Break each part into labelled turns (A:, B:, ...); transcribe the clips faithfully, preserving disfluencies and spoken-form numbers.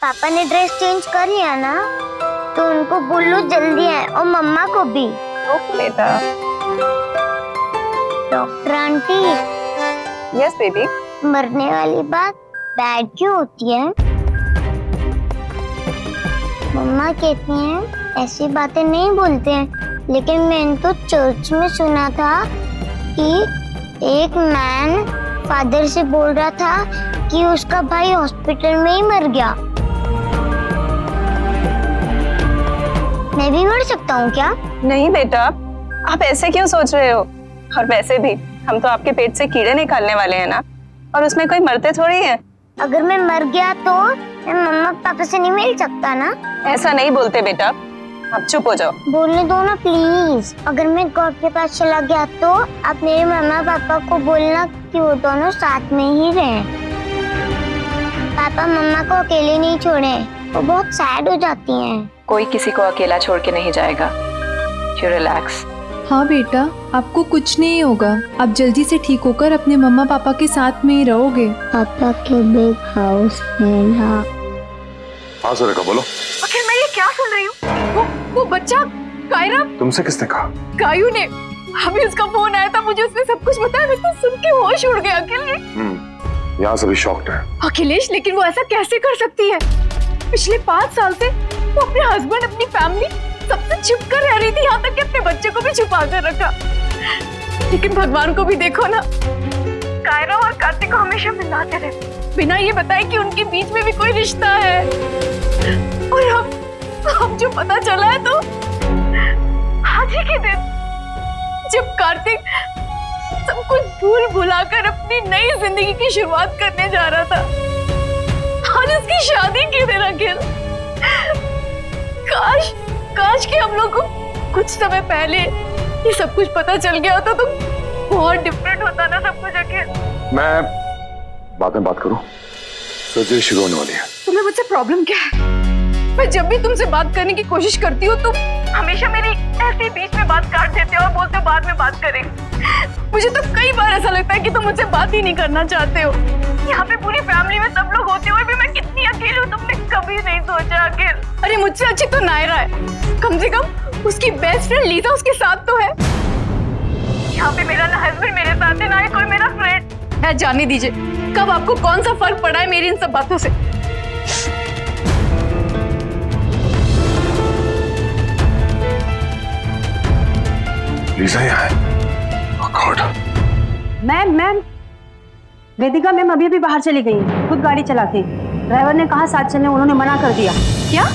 A: पापा ने dress change कर लिया ना, तो उनको बोलो जल्दी आए और मम्मा को भी।
B: ओके बेटा।
A: Doctor aunty.
B: Yes baby.
A: मरने वाली बात बैड क्यों होती है? मम्मा कहती हैं ऐसी बातें नहीं बोलते हैं, लेकिन मैंने तो चर्च में सुना था कि एक मैन फादर से बोल रहा था कि उसका भाई हॉस्पिटल में ही मर गया। मैं भी मर सकता हूँ क्या? नहीं
B: बेटा, आप ऐसे क्यों सोच रहे हो? और वैसे भी हम तो आपके पेट से कीड़े निकालने वाले हैं ना, और उसमें कोई मरते थोड़ी है।
A: अगर मैं मर गया तो मैं मम्मा पापा से नहीं मिल सकता ना?
B: ऐसा नहीं बोलते बेटा, आप चुप हो जाओ।
A: बोलने दो ना प्लीज। अगर मैं गॉड के पास चला गया तो आप मेरे मम्मा पापा को बोलना कि वो दोनों साथ में ही रहें। पापा मम्मा को अकेले नहीं छोड़े, वो बहुत सैड हो जाती हैं।
B: कोई किसी को अकेला छोड़ के नहीं जाएगा। You relax.
C: हाँ बेटा, आपको कुछ नहीं होगा। आप जल्दी से ठीक होकर अपने मम्मा पापा के साथ में ही रहोगे।
A: पापा के बिग हाउस में ना।
D: हाँ सुरेखा बोलो।
C: आखिर मैं ये क्या सुन रही हूँ? वो वो बच्चा कायरा।
D: तुमसे किसने कहा?
C: कायू ने। अभी उसका फोन आया था, मुझे उसने सब कुछ बताया। मेरे को सुन के होश उड़ गया। अखिलेश,
D: यहाँ सभी शॉक्ड है।
C: अखिलेश, लेकिन वो ऐसा कैसे कर सकती है? पिछले पाँच साल से वो अपने हस्बैंड, अपनी फैमिली सबसे छिप कर रह रही थी, यहाँ तक कि अपने बच्चे को भी छुपा कर रखा। लेकिन भगवान को भी देखो ना, कायरा और कार्तिक को हमेशा मिलाते रहे, बिना ये बताए कि उनके बीच में भी कोई रिश्ता है। और अब अब जो पता चला है तो आज ही के दिन जब कार्तिक सब कुछ भूल भुलाकर अपनी नई जिंदगी की शुरुआत करने जा रहा था, आज उसकी शादी की दिन। अखिल, काश काश कि हम लोग को कुछ समय पहले ये सब कुछ पता चल गया होता तो बहुत डिफरेंट होता ना सब कुछ। अखिल,
D: मैं बाद में बात करूं, सर्जरी शुरू होने वाली है।
C: तुम्हें मुझसे प्रॉब्लम क्या है? मैं जब भी तुमसे बात करने की कोशिश करती हूँ तुम हमेशा मेरी ऐसे बीच में बात काट देते हो और बोलते हो बाद में बात करेंगे। मुझे तो कई बार ऐसा लगता है कि तुम मुझसे बात ही नहीं करना चाहते हो। यहाँ पे पूरी फैमिली में सब लोग होते हुए भी मैं कितनी अकेली हूँ, तुमने कभी नहीं सोचा। अकेल, अरे मुझसे अच्छी तो नायरा है, कम से कम उसकी बेस्ट फ्रेंड लीजा उसके साथ तो है। यहाँ पे मेरा ना हस्बैंड मेरे साथ है, ना ही कोई मेरा फ्रेंड है। जाने दीजिए, कब आपको कौन सा फर्क पड़ा है मेरी इन सब बातों से?
D: लीजा यहाँ है। Oh God.
E: Ma'am ma'am Vedika ma'am अभी अभी बाहर चली गई, खुद गाड़ी चलाती। ड्राइवर ने कहा साथ चलने, उन्होंने मना कर दिया।
C: क्या?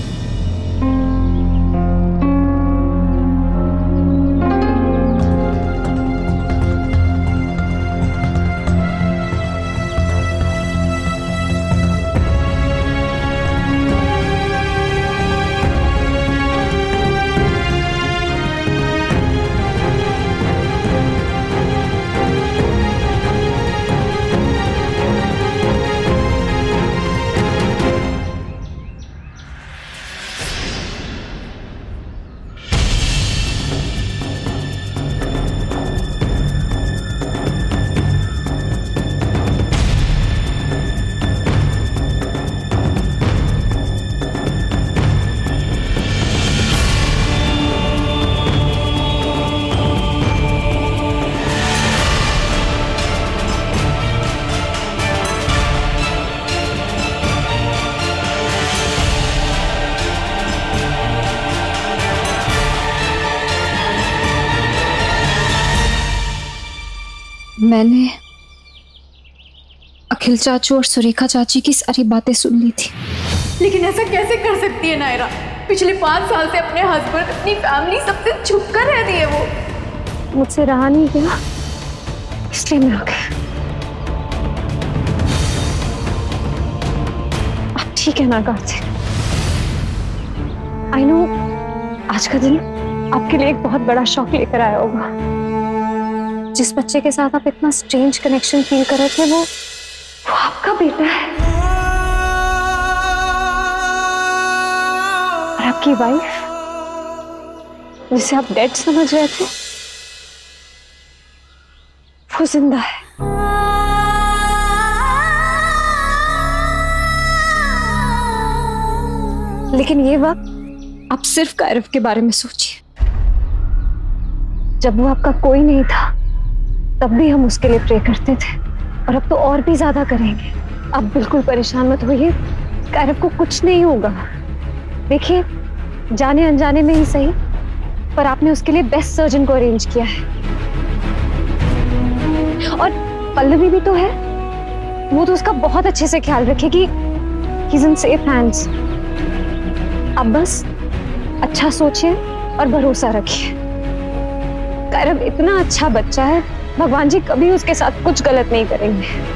F: मैंने अखिल चाचू और सुरेखा चाची की सारी बातें सुन ली थी।
C: लेकिन ऐसा कैसे कर सकती है नायरा? पिछले पाँच साल से अपने हस्बैंड, अपनी फैमिली सबसे छुप कर रहती है वो।
E: मुझसे रहा नहीं गया, इसलिए मैं आ गई। अब ठीक है ना कार्तिक? आई नो आज का दिन आपके लिए एक बहुत बड़ा शॉक लेकर आया होगा। जिस बच्चे के साथ आप इतना स्ट्रेंज कनेक्शन फील कर रहे थे वो वो आपका बेटा है, और आपकी वाइफ जिसे आप डेड समझ रहे थे वो जिंदा है।
A: पापा,
E: लेकिन ये वक्त आप सिर्फ कायरव के बारे में सोचिए। जब वो आपका कोई नहीं था तब भी हम उसके लिए प्रे करते थे, और अब तो और भी ज्यादा करेंगे। आप बिल्कुल परेशान मत होइए, कायरव को कुछ नहीं होगा। देखिए, जाने अनजाने में ही सही, पर आपने उसके लिए बेस्ट सर्जन को अरेंज किया है। और पल्लवी भी तो है, वो तो उसका बहुत अच्छे से ख्याल रखेगी। He is in safe hands. आप बस अच्छा सोचिए और भरोसा रखिए। कायरव इतना अच्छा बच्चा है, भगवान जी कभी उसके साथ कुछ गलत नहीं करेंगे।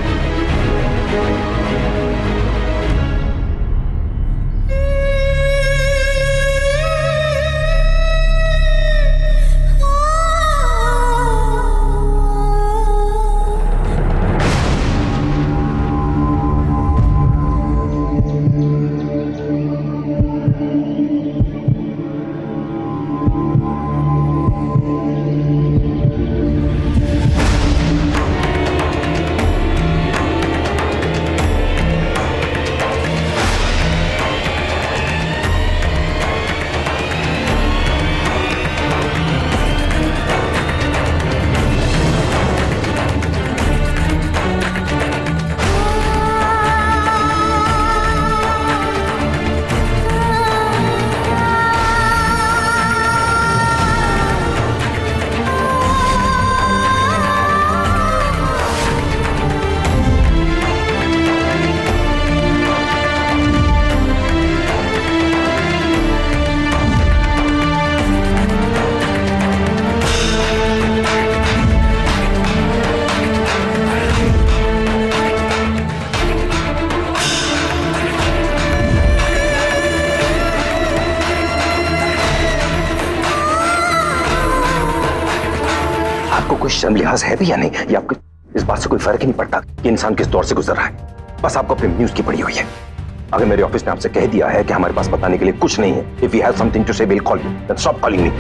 G: कोई शर्म लिहाज है भी या नहीं, ये आपको इस बात से कोई फर्क ही नहीं पड़ता कि इंसान किस दौर से गुजर रहा है। बस आपको अपनी न्यूज की पड़ी हुई है। अगर मेरे ऑफिस ने आपसे कह दिया है कि हमारे पास बताने के लिए कुछ नहीं है, if you have something to say will call you, then stop calling me.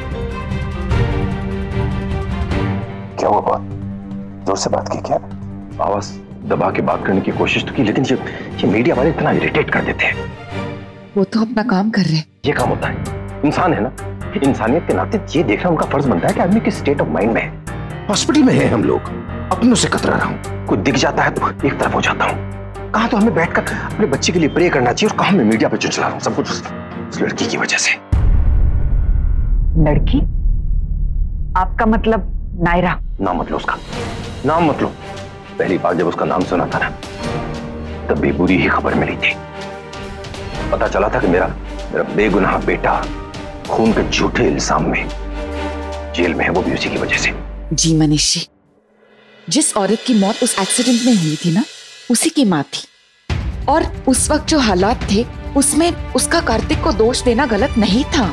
G: क्या हुआ बात? जोर से बात की क्या? आवाज दबा के बात करने की कोशिश तो की, लेकिन ये ये मीडिया वाले इतना इरिटेट कर देते हैं।
H: वो तो अपना काम कर रहे हैं।
G: ये काम होता है, इंसान है ना, इंसानियत के नाते ये देखना उनका फर्ज बनता है कि आदमी किस स्टेट ऑफ माइंड में है। हॉस्पिटल में है हम लोग, अपनों से कतरा रहा हूँ, कोई दिख जाता है तो एक तरफ हो जाता हूँ। कहाँ तो हमें बैठकर अपने बच्चे के लिए प्रे करना चाहिए, और कहाँ मैं मीडिया पे चुचला रहा हूँ, सब कुछ उस, उस लड़की की वजह से।
C: लड़की? आपका मतलब नायरा?
G: नाम मत लो उसका, नाम मत लो। पहली बार जब उसका नाम सुना था ना, तब भी बुरी ही खबर मिली थी। पता चला था कि मेरा मेरा बेगुनाह बेटा खून के झूठे इल्जाम में जेल में है, वो भी उसी की वजह से।
H: जी मनीष जी, जिस औरत की मौत उस एक्सीडेंट में हुई थी ना, उसी की माँ थी। और उस वक्त जो हालात थे उसमें उसका कार्तिक को दोष देना गलत नहीं था।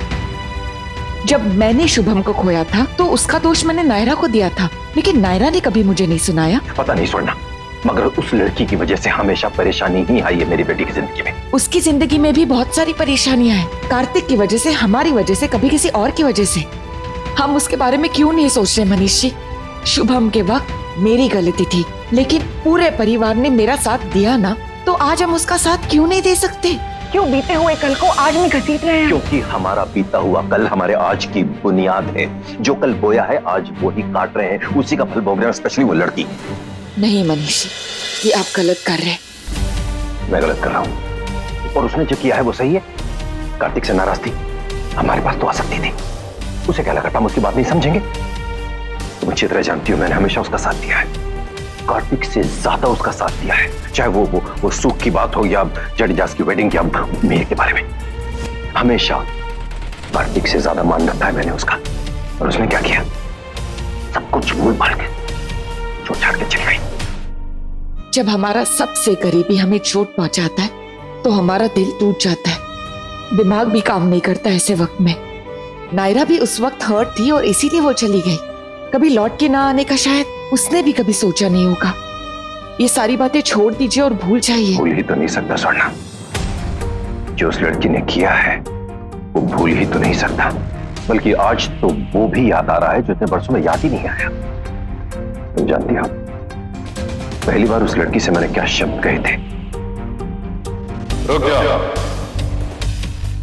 H: जब मैंने शुभम को खोया था तो उसका दोष मैंने नायरा को दिया था, लेकिन नायरा ने कभी मुझे नहीं सुनाया।
G: पता नहीं सुनना, मगर उस लड़की की वजह से हमेशा परेशानी ही आई है मेरी बेटी की जिंदगी में।
H: उसकी जिंदगी में भी बहुत सारी परेशानियां हैं, कार्तिक की वजह से, हमारी वजह से, कभी किसी और की वजह से। हम उसके बारे में क्यों नहीं सोच रहे मनीष जी? शुभम के वक्त मेरी गलती थी, लेकिन पूरे परिवार ने मेरा साथ दिया ना, तो आज हम उसका साथ क्यों नहीं दे सकते?
C: क्यों बीते हुए कल को आज में घसीट रहे हैं?
G: क्योंकि हमारा बीता हुआ कल हमारे आज की बुनियाद है। जो कल बोया है आज वो ही काट रहे हैं, उसी का फल भोग रहे हैं, स्पेशली वो लड़की।
H: नहीं मनीष जी, ये आप गलत कर रहे हैं।
G: मैं गलत कर रहा हूँ, और उसने जो किया है वो सही है। कार्तिक से नाराज थी, हमारे पास तो आ सकती थी, उसे क्या लगा था हम उसकी बात नहीं समझेंगे? तुम अच्छी तरह जानती हो मैंने हमेशा उसका साथ दिया है, कार्तिक से ज्यादा उसका साथ दिया है। चाहे वो वो वो सुख की बात हो या जडेजास की वेडिंग की, अब मेरे के बारे में हमेशा कार्तिक से ज्यादा मान रखा है मैंने उसका। और उसने क्या किया? सब कुछ भूल भाल के छोड़ छाड़ के चली गई।
H: जब हमारा सबसे करीबी हमें चोट पहुंचाता है तो हमारा दिल टूट जाता है, दिमाग भी काम नहीं करता ऐसे वक्त में। नायरा भी उस वक्त हर्ट थी और इसीलिए वो चली गई। कभी लौट के ना आने का शायद उसने भी कभी सोचा नहीं होगा। ये सारी बातें छोड़ दीजिए और भूल जाइए।
G: भूल ही तो नहीं सकता स्वर्णा, जो उस लड़की ने किया है वो भूल ही तो नहीं सकता, बल्कि आज तो वो भी याद आ रहा है जो इतने बरसों में याद ही नहीं आया। तुम जानती हो पहली बार उस लड़की से मैंने क्या शब्द कहे थे?
D: रुक जा।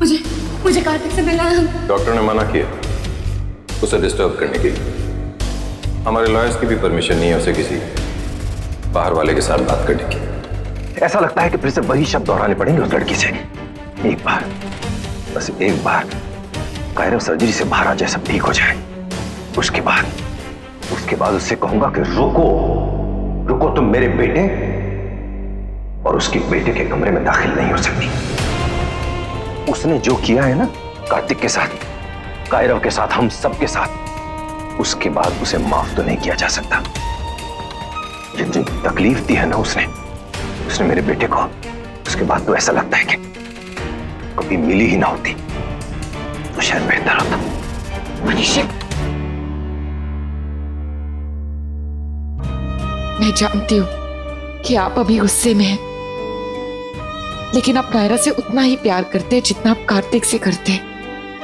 C: मुझे मुझे कार्तिक से मिलना है।
I: डॉक्टर ने मना किया उसे डिस्टर्ब करने के लिए। हमारे लॉयर्स की भी परमिशन नहीं है उसे किसी बाहर वाले के साथ बात करने की।
G: ऐसा लगता है कि फिर से वही शब्द दोहराने पड़ेंगे उस लड़की से। एक बार, बस एक बार कायरव सर्जरी से बाहर आ जाए, सब ठीक हो जाए। उसके बाद उसके बाद उससे कहूंगा कि रुको रुको, तुम मेरे बेटे और उसके बेटे के कमरे में दाखिल नहीं हो सकती। उसने जो किया है ना कार्तिक के साथ, कायरव के साथ, हम सब के साथ, उसके बाद उसे माफ तो नहीं किया जा सकता। जितनी तकलीफ दी है ना उसने उसने मेरे बेटे को, उसके बाद तो ऐसा लगता है कि कभी मिली ही ना होती तो शायद बेहतर होता।
H: मनीषा, मैं जानती हूं कि आप अभी गुस्से में हैं, लेकिन आप नायरा से उतना ही प्यार करते हैं जितना आप कार्तिक से करते हैं।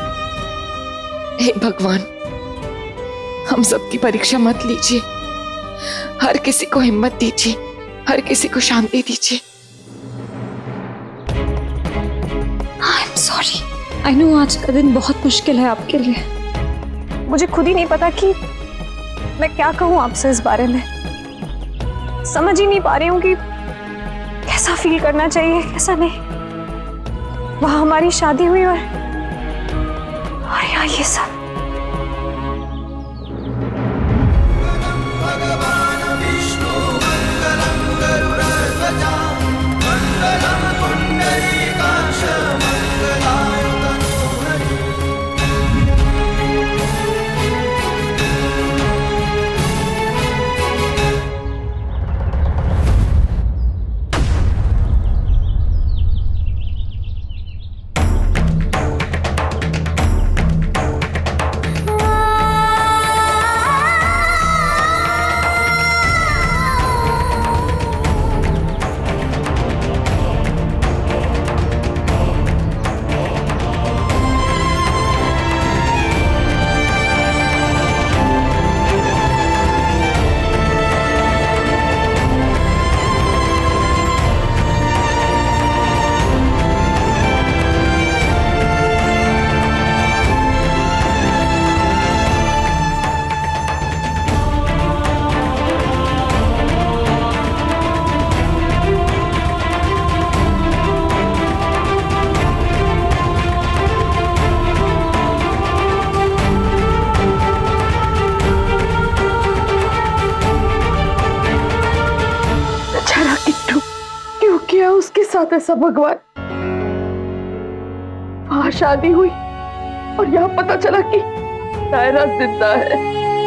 H: हे भगवान, हम सबकी परीक्षा मत लीजिए। हर किसी को हिम्मत दीजिए, हर किसी को शांति दीजिए।
F: I am sorry. I know आज का दिन बहुत मुश्किल है आपके लिए।
C: मुझे खुद ही नहीं पता कि मैं क्या कहूँ आपसे इस बारे में। समझ ही नहीं पा रही हूँ कि कैसा फील करना चाहिए, कैसा नहीं। वहां हमारी शादी हुई और और यहाँ ये सब।
J: साथ ऐसा भगवान। वहां शादी हुई और यहाँ पता चला कि नायरा जिंदा है।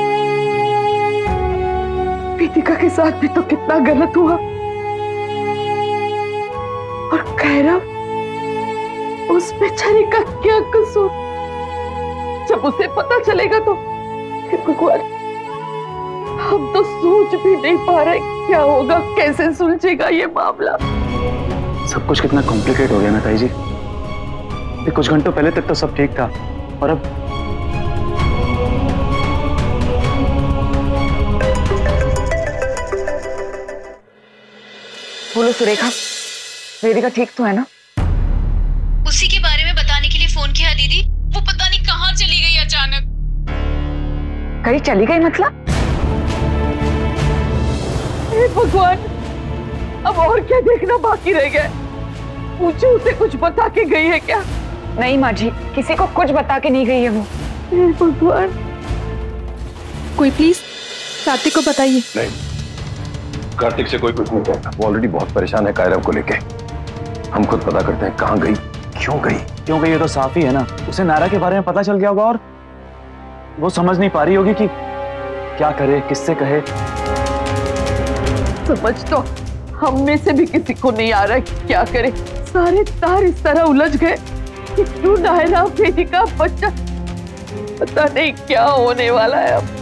J: प्रीतिका के साथ भी तो कितना गलत हुआ। और कायरव, उस बेचारी का क्या कसूर? जब उसे पता चलेगा तो फिर भगवान, हम तो सोच भी नहीं पा रहे क्या होगा, कैसे सुलझेगा ये मामला।
K: सब कुछ कितना कॉम्प्लिकेट हो गया ना ताई जी। कुछ घंटों पहले तक तो सब ठीक था और अब
H: बोलो सुरेखा, वेदिका ठीक तो है ना?
L: उसी के बारे में बताने के लिए फोन किया दीदी। वो पता नहीं कहाँ चली गई अचानक।
H: कहीं चली गई मतलब?
J: हे भगवान, अब और क्या देखना बाकी रह गया? पूछो उसे कुछ बता के गई है क्या?
H: नहीं माँ जी, किसी को कुछ बता के नहीं गई है वो।
J: हे भगवान,
F: कोई प्लीज कार्तिक को बताइए।
G: नहीं, कार्तिक से कोई कुछ नहीं कहता। वो ऑलरेडी बहुत परेशान है कायरव को लेके। हम खुद पता करते हैं कहाँ गई, क्यों गई।
K: क्यों गई ये तो साफ ही है ना। उसे नायरा के बारे में पता चल गया होगा और वो समझ नहीं पा रही होगी कि क्या करे, किससे कहे।
J: समझ तो हम में से भी किसी को नहीं आ रहा है क्या करे। सारे तार इस तरह उलझ गए कि क्यों नायरा वेदिका बच्चा, पता नहीं क्या होने वाला है अब।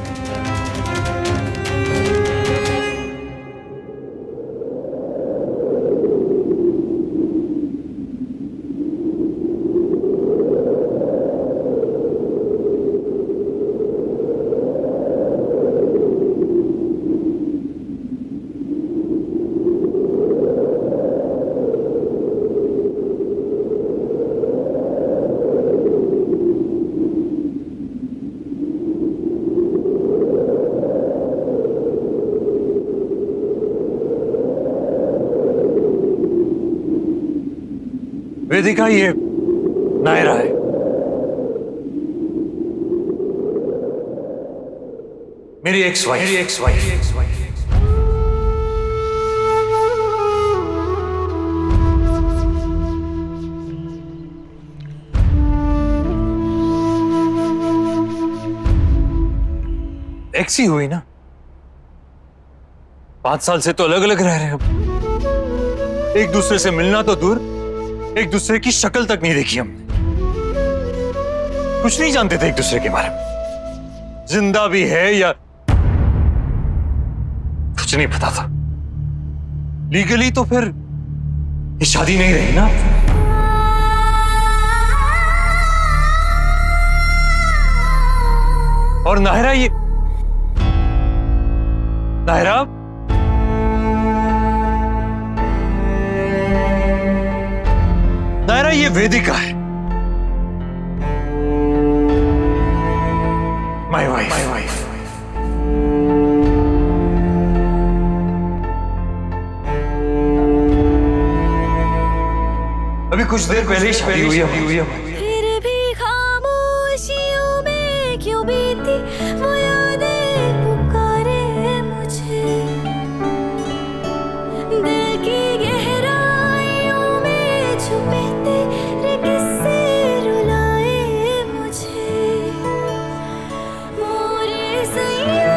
M: वेदिका, ये नायरा है। मेरी एक्स वाइफ मेरी ex wife ex wife ex ही हुई ना। पांच साल से तो अलग अलग रह रहे हैं अब। एक दूसरे से मिलना तो दूर, एक दूसरे की शक्ल तक नहीं देखी हमने। कुछ नहीं जानते थे एक दूसरे के बारे में, जिंदा भी है या कुछ नहीं पता था। लीगली तो फिर ये शादी नहीं रही ना। और नायरा, ये नायरा नायरा ये वेदिका है, माय वाइफ माय वाइफ अभी कुछ देर पहले ही शादी हुई है हुई है
N: फिर भी खामोशियों में क्यों बीती वो यादें पुकारे मुझे, दिल की गहराइयों में छुपे तेरे किस्से रुलाए मुझे। मोरे सैया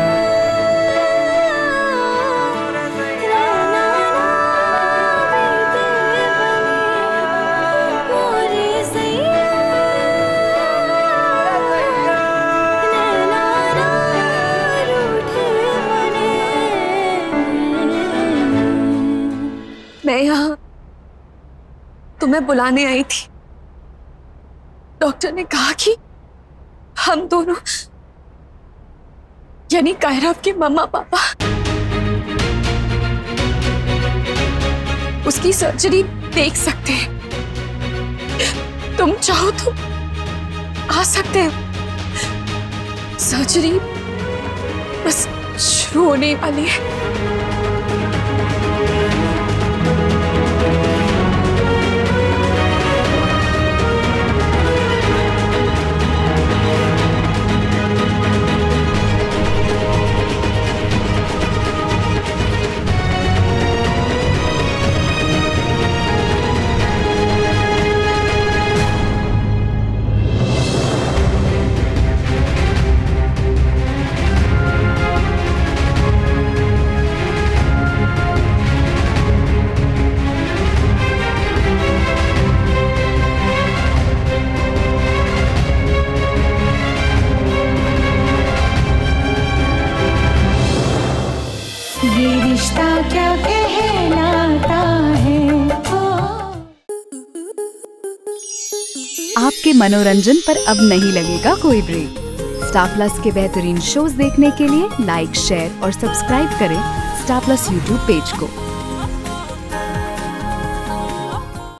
F: मैं यहाँ तुम्हें बुलाने आई थी। डॉक्टर ने कहा कि हम दोनों यानी कायरव के मम्मा पापा उसकी सर्जरी देख सकते हैं। तुम चाहो तो आ सकते हो। सर्जरी बस शुरू होने वाली है।
N: क्या कहलाता है।
O: आपके मनोरंजन पर अब नहीं लगेगा कोई ब्रेक। स्टार प्लस के बेहतरीन शोज देखने के लिए लाइक, शेयर और सब्सक्राइब करें स्टार प्लस यूट्यूब पेज को।